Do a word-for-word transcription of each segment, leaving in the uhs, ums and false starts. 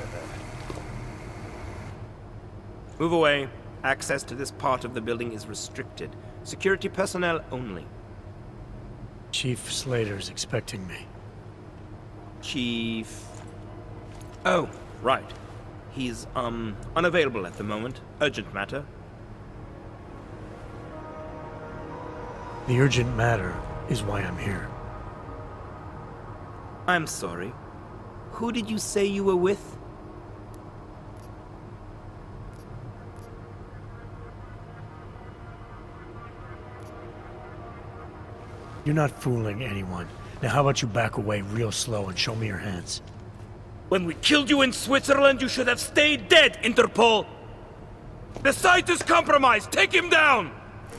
Move away. Access to this part of the building is restricted. Security personnel only. Chief Slater's expecting me. Chief... Oh, right. He's, um, unavailable at the moment. Urgent matter. The urgent matter is why I'm here. I'm sorry. Who did you say you were with? You're not fooling anyone. Now how about you back away real slow and show me your hands? When we killed you in Switzerland, you should have stayed dead, Interpol! The site is compromised! Take him down!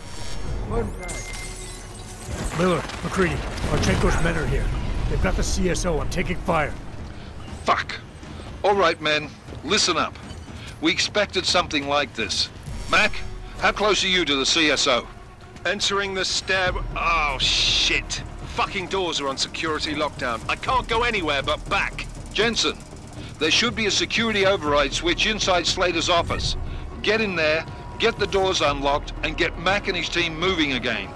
Miller, McCready, Marchenko's men are here. They've got the C S O. I'm taking fire. Fuck. All right, men. Listen up. We expected something like this. Mac, how close are you to the C S O? Entering the stair... Oh, shit. Fucking doors are on security lockdown. I can't go anywhere but back. Jensen, there should be a security override switch inside Slater's office. Get in there, get the doors unlocked, and get Mac and his team moving again.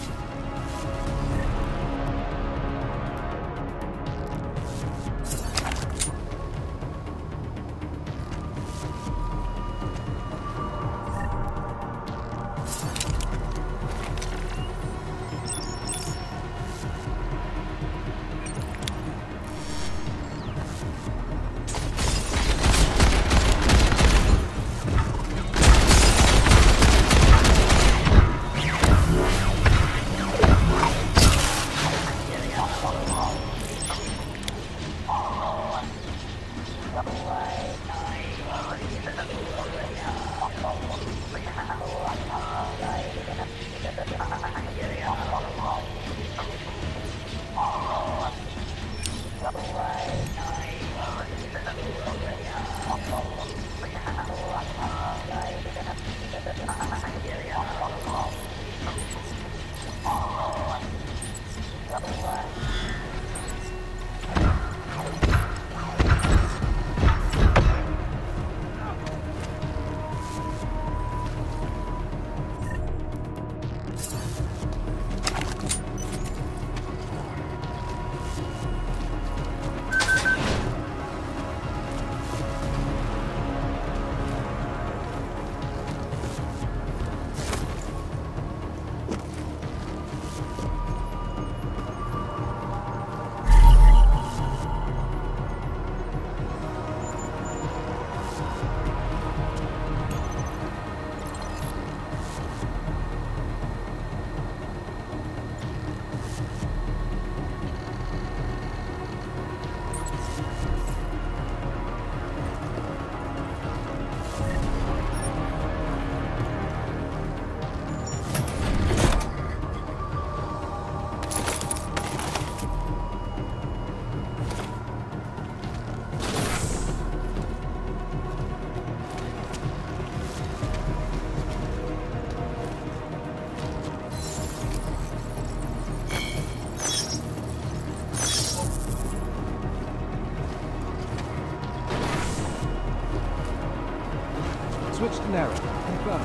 Switch to narrow. Confirm.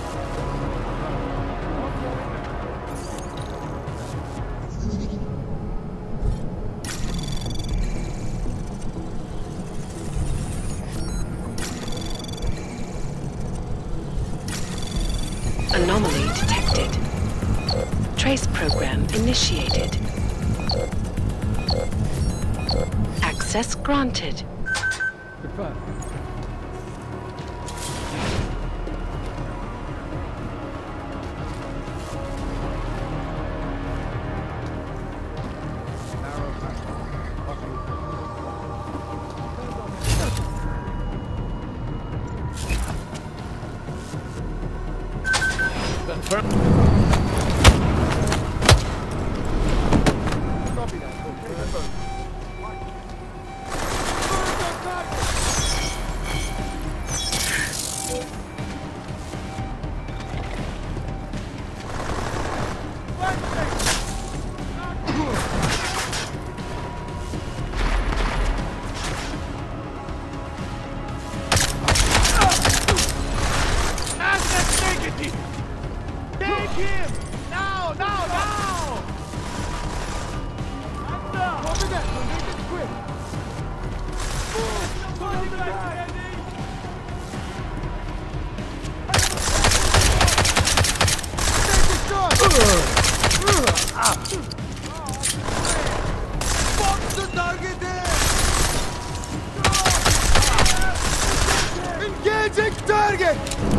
Anomaly detected. Trace program initiated. Access granted. Confirm. Engaging target!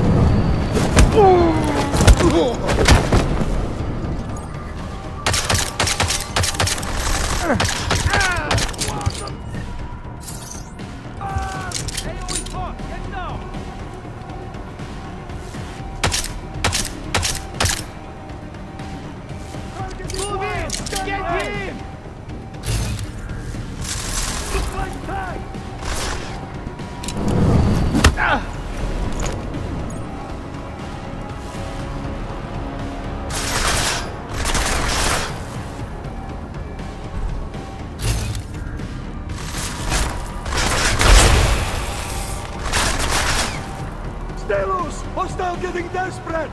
Stay loose! Hostile getting desperate!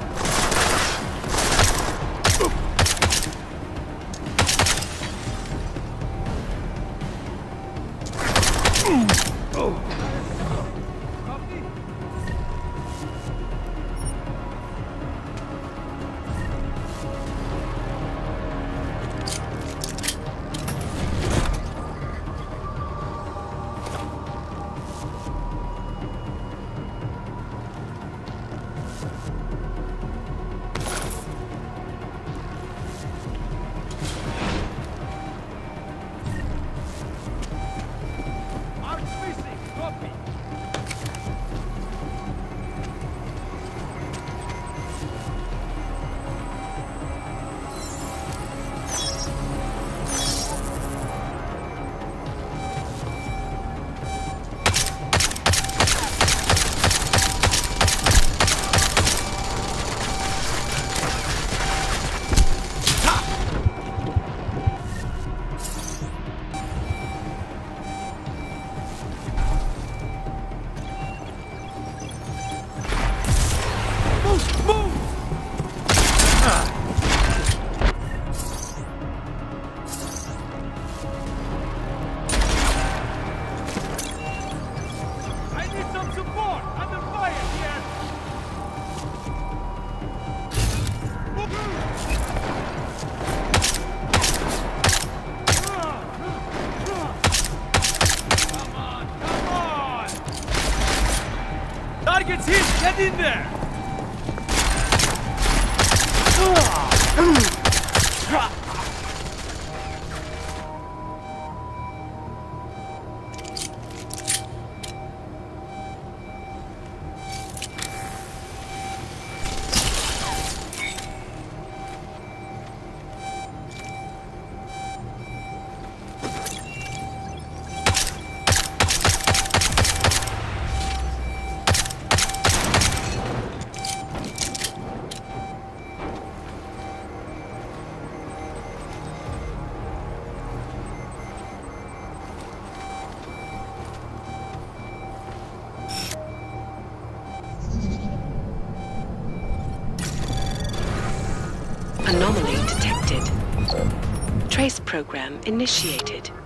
Target's hit! Get in there! Anomaly detected. Trace program initiated.